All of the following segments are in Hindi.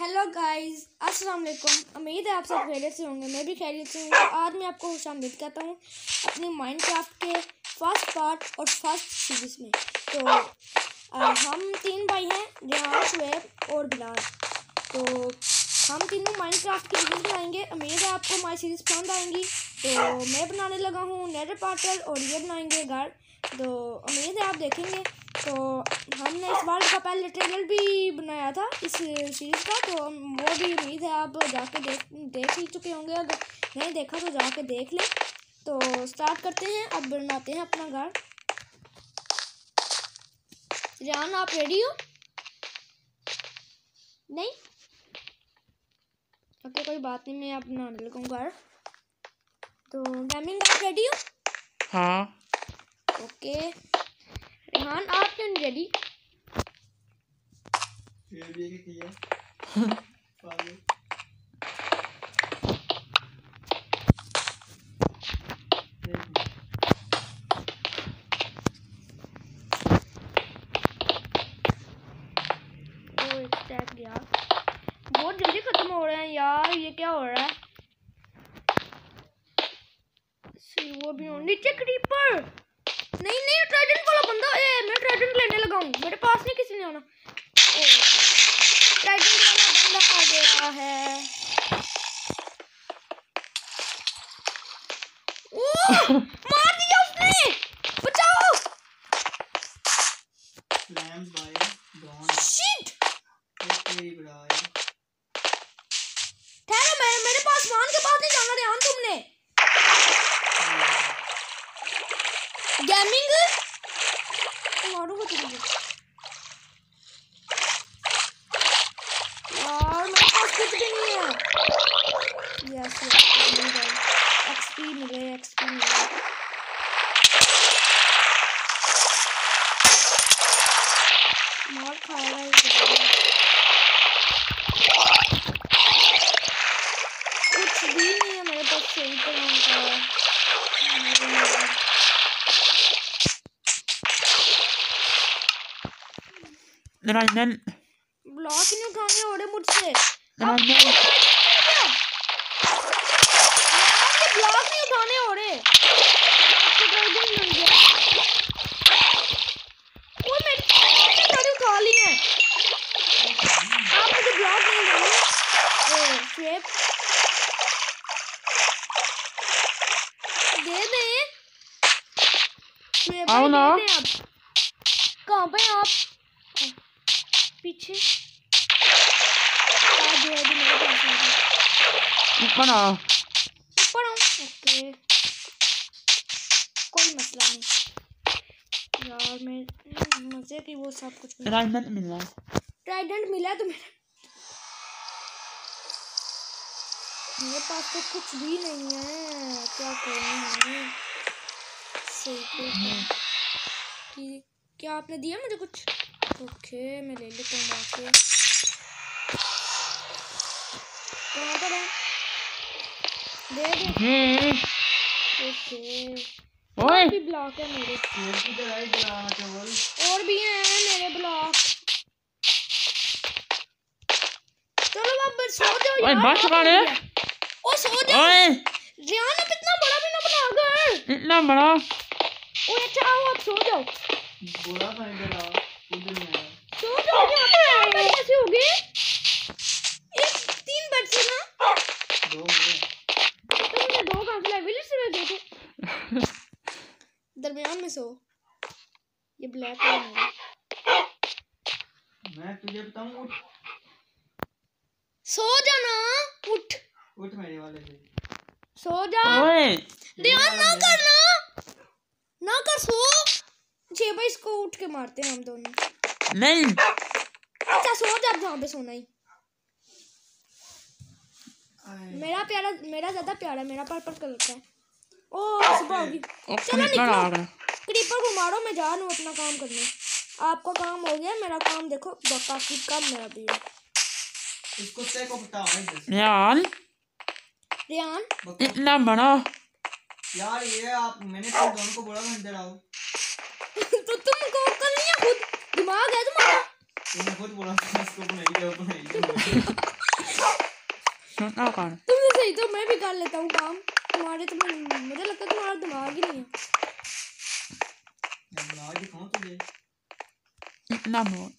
हेलो गाइस, अस्सलाम वालेकुम। उम्मीद है आप सब खैरियत से होंगे। मैं भी खैरियत से हूँ। तो आज मैं आपको खुशामदीद कहता हूँ अपनी माइनक्राफ्ट के फर्स्ट पार्ट और फर्स्ट सीरीज़ में। तो हम तीन भाई हैं, रेहान, शुएब और बिलाल। तो हम तीनों माइनक्राफ्ट की सीरीज़ बनाएंगे। उम्मीद है आपको हमारी सीरीज़ पसंद आएंगी। तो मैं बनाने लगा हूँ नेदर पोर्टल और ये बनाएंगे घर। तो उम्मीद है आप देखेंगे। तो हमने इस वर्ल्ड का पहले ट्रेलर भी बनाया था इस सीरीज़ का, तो वो भी उम्मीद है आप जाके देख ही चुके होंगे। अगर नहीं देखा तो जाके देख लें। तो स्टार्ट करते हैं, अब बनाते हैं अपना घर। रेहान, आप रेडी हो? नहीं? ओके, कोई बात नहीं, मैं अब बनाने लगूँगा घर। तो गेमिंग, आप रेडी हो? हाँ। ओके रेहान, आप क्यों नहीं रेडी? गया बहुत जल्दी खत्म हो रहे हैं यार, ये क्या हो रहा है? वो भी नीचे क्रीपर। नहीं, ट्राइडेंट वाला बंदा। मैं ट्राइडेंट लेने लगा हूँ, मेरे पास नहीं किसी ने आना। ट्राइडेंट वाला बंदा आ गया है। मार दिया उसने, बचाओ। शिट, ठहरो, मेरे पास मान के पास नहीं जाना रेहान तुमने। गेमिंग मारूंगा तुझे यार, मेरे पास कुछ भी नहीं है। यस एक्सपी मिले। मार खा रहा है, कुछ भी नहीं है मेरे पास सही तरह का। ब्लॉक नहीं उठाने हो रहे मुझसे। ब्लॉक नहीं उठाने हो रहे। वो मेरे उठा ली है। आप मुझे ब्लॉक नहीं देंगे। दे दें आओ ना। आप कहाँ पे आप? पीछे ऊपर आओ। ओके, कोई मसला नहीं यार। मैं मजे की वो सब कुछ ट्राइडेंट मिला तो मेरे पास तो कुछ भी नहीं है। क्या करूँ सही कि क्या आपने दिया मुझे कुछ? ओके, मैं ले लेता हूँ वहाँ से। कहाँ पर है? दे। ओके, और भी ब्लॉक है मेरे। और भी हैं मेरे ब्लॉक। चलो आप सो जाओ यार। ओ सो जाओ। रेहान, अब इतना बड़ा भी ना बना घर। इतना बड़ा। ओ अच्छा, आओ आप सो जाओ। बोला था इधर आओ, उधर नहीं आया। सो जाओ। यहाँ पे कैसे हो गए? 3 बेड से ना 2 में। तुमने 2 कहाँ से लाए? विलेज से गए थे। दरमियान में सो। ये ब्लैक है मेरा। मैं तुझे बताऊं, उठ। सो जाना, उठ मेरे वाले से सो जा। रेहान, ना कर सो। जे भाई, इसको उठ के मारते हैं हम दोनों। नहीं, अच्छा सो जा जहाँ पे सोना ही। मेरा ज्यादा प्यारा, मेरा पर्पल कलर का है। ओ सुबह होगी, चलो निकलो। क्रीपर को मारो, मैं जा रहा हूँ अपना काम करने। आपका काम हो गया, मेरा काम देखो काफी कम मेरा भी है। इसको को बताओ रेहान इतना बड़ा यार। ये आप मैंने तो दोनों को बोला था इधर आओ। तो तुमको अक्ल नहीं है? खुद दिमाग है तुम्हारा? तूने खुद बोला था इसको बनाइए सुना कौन तुमने सही तो मैं भी कर लेता हूँ काम तुम्हारे तो मुझे लगता है तुम्हारा दिमाग ही नहीं है दिमाग दिखाऊं तुझे इतना बहुत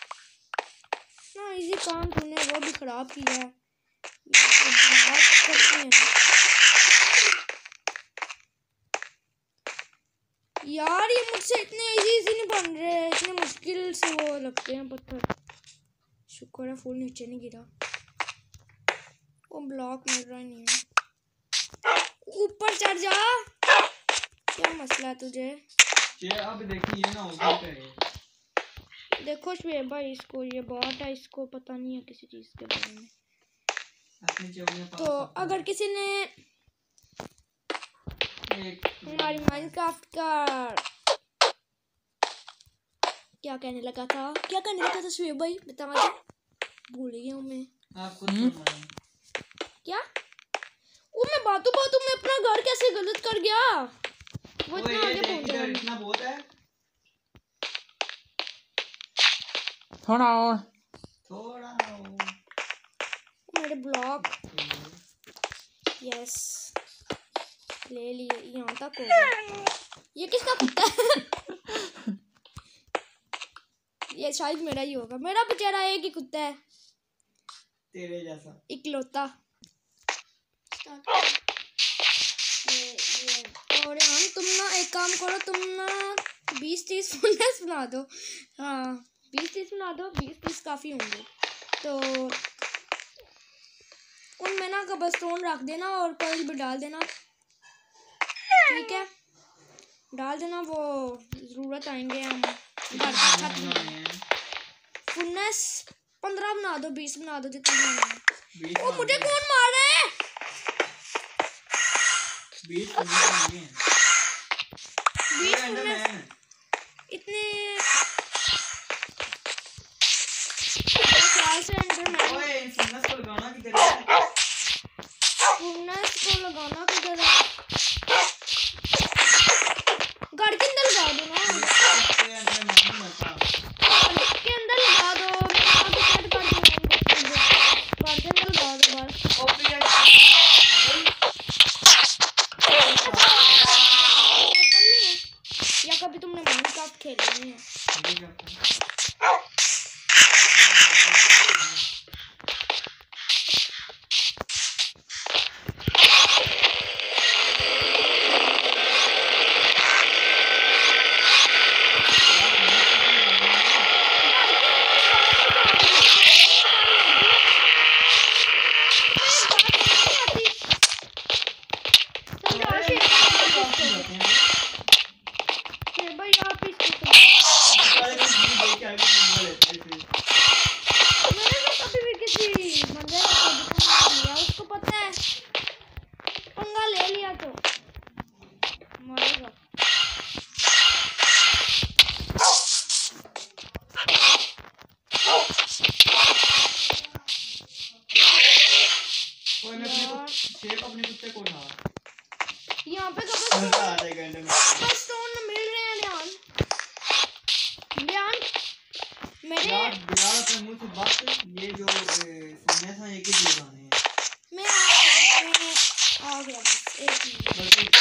ना इजी काम तूने वो भी खराब किया है दिमाग करनी है यार ये मुझसे इतने इजी नहीं बन रहे इतने मुश्किल से वो लगते हैं पत्थर शुक्र है फूल नीचे नहीं गिरा वो ब्लॉक मिल रहा नहीं है ऊपर चढ़ जा क्या मसला है तुझे ये अब देखिए ये ना होगा करे देखो शुएब भाई इसको ये बॉट है इसको पता नहीं है किसी चीज़ के बारे में अपनी जेब में तो अगर किसी ने हमारी माइनक्राफ्ट का क्या कहने लगा था शुएब भाई बता दो भूल गया हूँ मैं आप खुद फरमाएं क्या वो मैं बातों में अपना घर कैसे गलत कर गया वो इतना आगे पहुंच गया इतना बहुत है थोड़ा और मेरे ब्लॉक यस ले लिए यहाँ तक हो गया ये किसका कुत्ता है ये शायद मेरा ही होगा मेरा बेचारा एक ही कुत्ता है तेरे जैसा इकलौता और हम तुम ना एक काम करो तुम ना 20-30 फुलनेस बना दो हाँ 20-30 बना दो 20-30 काफ़ी होंगे तो उनमें ना कबरस्टोन रख देना और कोयल भी डाल देना ठीक है डाल देना वो ज़रूरत आएंगे हम फुलनेस 15 बना दो 20 बना दो जितना बनाना है वो मुझे कौन मार रहा है 20 इतने ख्याल से एंडरमैन ओए फुलनेस को लगाना किधर है फुलनेस को लगाना किधर है घर के अंदर लगा दो ना के अंदर लगा दो मैं सेट कर दूंगा घर के अंदर लगा दो बस या कभी तुमने माइनक्राफ्ट खेला नहीं है अपने कुत्ते को उठा यहाँ पे आधे घंटे में स्टोन मिल रहे हैं ध्यान मेरे यार अपने मुंह से बात ये जो सुनने था एक ही चीज आने हैं मैं आ गया बस एक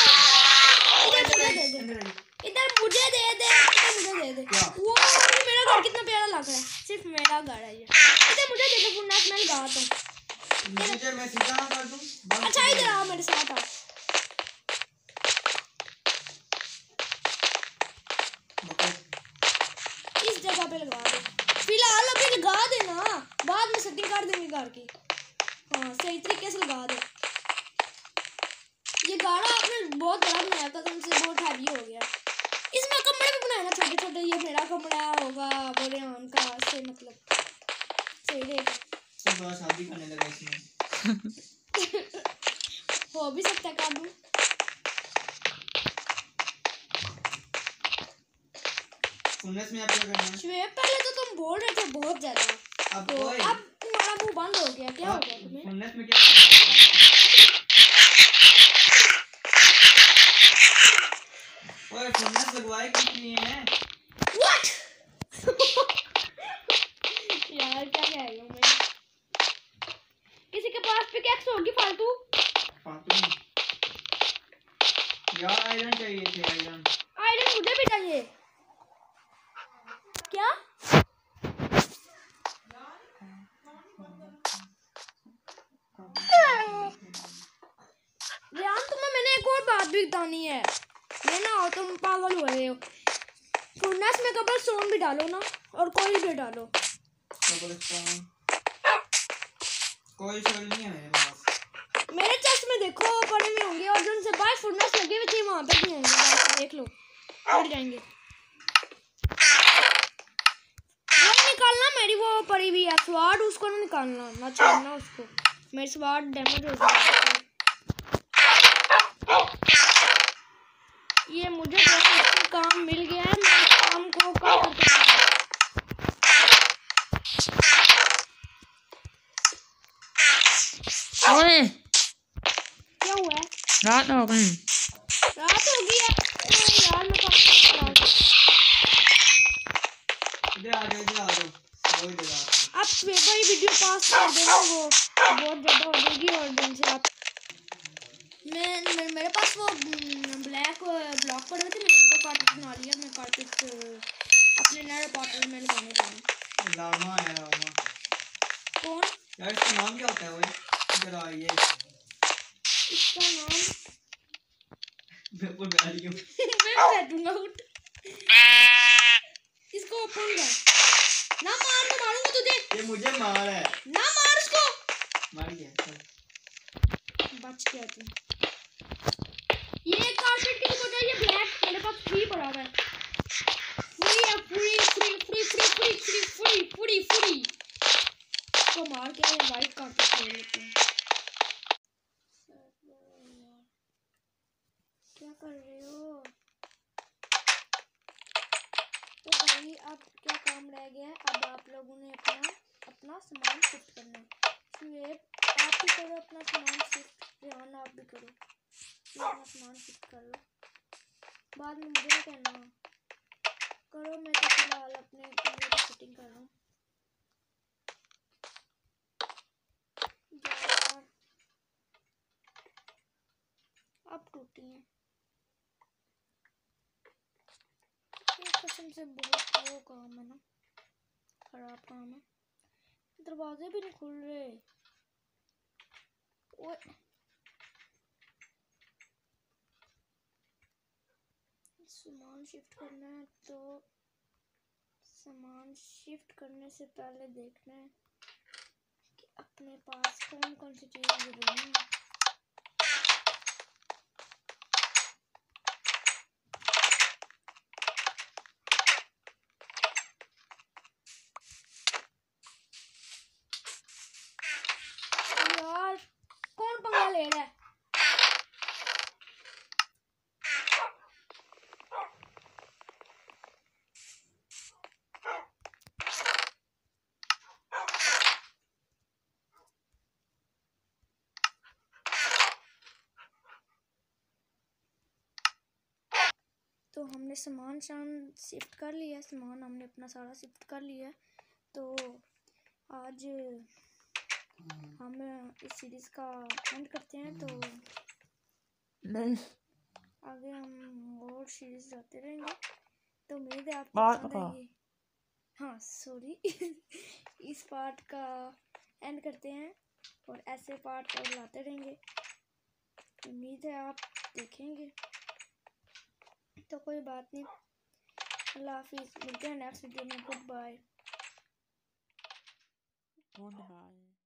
मिनट इधर मुझे दे दे वो मेरा घर कितना प्यारा लग रहा है सिर्फ मेरा घर है ये इधर मुझे दे दे पुन्ना मैं लगाता हूँ मुझे मैं सीधा ना कर दूं अच्छा इधर आओ मेरे साथ आओ इस जगह पे लगा दो फिलहाल अभी लगा देना बाद में सेटिंग कर देंगे घर की हाँ सही तरीके से लगा दो ये गाड़ा आपने बहुत बड़ा बनाया था तुमसे बहुत हैवी हो गया इसमें कमरे भी बनाए ना छोटे छोटे ये मेरा कमरा होगा बोले उनका से मतलब सही रहेगा तो शादी करने लगा इसमें हो भी सकता है काबू फुलनेस में आप क्या करना है शुएब पहले तो तुम बोल रहे थे बहुत ज्यादा अब तो अब तुम्हारा मुंह बंद हो गया क्या हो गया तुम्हें फुलनेस में क्या ओए फुलनेस लगवाए किस लिए हैं व्हाट ले आई हूँ मैं। किसी के पास पिकैक्स होगी फालतू? यार आयरन चाहिए थे, आयरन मुझे भी चाहिए। क्या रियान, तुम्हें मैंने एक और बात भी बतानी है। ये ना हो तुम पागल हो रहे हो। फुर्नेस में कबर स्टोन भी डालो ना, और कोई भी डालो। कोई शोल नहीं है मेरे पास। मेरे चेस्ट में देखो पड़े हुए होंगे, और जिनसे बाहर फुर्नेस लगे हुए थे वहां पे भी होंगे, बाहर देख लो, पड़ जाएंगे। वो निकालना, मेरी वो पड़ी हुई है स्वाड, उसको ना निकालना, ना छोड़ना उसको। मेरी स्वाड डैमेज हो जाएगी। ये मुझे काम मिल गया है, मैं इस काम को करके ओए क्या हुआ है? रात हो गई। रात हो गई है यार, मैं काम इधर आ जाओ, इधर आ जाओ। कोई देगा आपको। आप भाई वीडियो पास कर देना, वो बहुत ज़्यादा हो जाएगी। और दिन से आप मेरे पास वो ब्लैक ब्लॉक पड़े थे, मैंने उनका कार्पेट बना लिया। मैं कार्पेट अपने नए अपार्टमेंट में लगाने जा रहा हूँ। लामा है, लामा। कौन? यार इसका नाम क्या होता है? वो इधर आइए। इसका नाम मैं ऊपर बैठ गया। मैं बैठूंगा, उठ। इसको ओपन कर ना, मार तो मारूंगा तुझे। ये मुझे मार है। ना मार उसको। मार गया, चल। बच गया तू। ये कार्पेट किसी को चाहिए ब्लैक? मेरे पास फ्री पड़ा हुआ है। फ्री है, free free free free free free free free free. इसको मार के ये वाइट कार्पेट ले लेते हैं। क्या कर रहे हो? तो भाई अब क्या काम रह गया है? अब आप लोगों ने अपना सामान शिफ्ट करना है। शुएब आप भी करो अपना सामान शिफ्ट, रिहान आप भी करो, अपना सामान शिफ्ट कर लो। बाद में मुझे नहीं कहना करो, मैं तो फिलहाल अपने कमरे की सेटिंग कर रहा हूँ। यार अब टूटी हैं ये, कसम से बहुत वो काम है ना, खराब काम है। दरवाजे भी नहीं खुल रहे। ओए सामान शिफ्ट करना है, तो सामान शिफ्ट करने से पहले देखना है कि अपने पास कौन कौन सी चीज़ें ज़रूरी हैं। यार कौन पंगा ले रहा है? तो हमने सामान शिफ्ट कर लिया, सामान हमने अपना सारा शिफ्ट कर लिया। तो आज हम इस सीरीज़ का एंड करते हैं। तो नहीं आगे हम और सीरीज़ लाते रहेंगे, तो उम्मीद है आपको बात पसंद आएगी। हाँ सॉरी इस पार्ट का एंड करते हैं, और ऐसे पार्ट और लाते रहेंगे। उम्मीद है आप देखेंगे। तो कोई बात नहीं, अल्लाह हाफिज़, मिलते हैं नेक्स्ट वीडियो में। Good bye. Good bye.